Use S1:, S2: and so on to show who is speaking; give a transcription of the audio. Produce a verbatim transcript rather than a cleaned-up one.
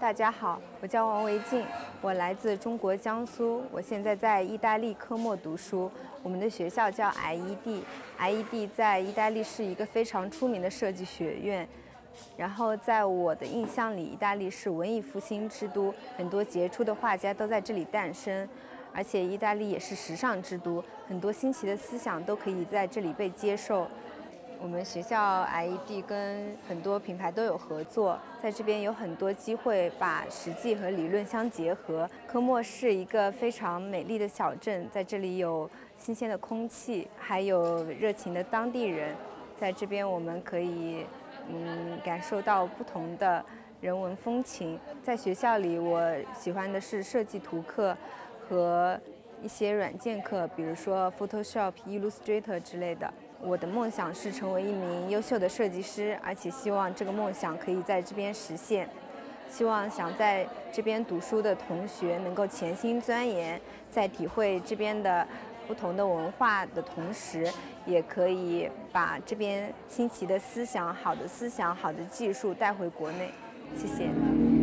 S1: 大家好，我叫王维静，我来自中国江苏，我现在在意大利科莫读书。我们的学校叫 I E D，I E D 在意大利是一个非常出名的设计学院。然后在我的印象里，意大利是文艺复兴之都，很多杰出的画家都在这里诞生。而且意大利也是时尚之都，很多新奇的思想都可以在这里被接受。我们学校 I E D 跟很多品牌都有合作，在这边有很多机会把实际和理论相结合。科莫是一个非常美丽的小镇，在这里有新鲜的空气，还有热情的当地人。在这边我们可以嗯感受到不同的人文风情。在学校里，我喜欢的是设计图课和一些软件课，比如说 Photoshop、Illustrator 之类的。我的梦想是成为一名优秀的设计师，而且希望这个梦想可以在这边实现。希望想在这边读书的同学能够潜心钻研，在体会这边的不同的文化的同时，也可以把这边新奇的思想、好的思想、好的技术带回国内。谢谢。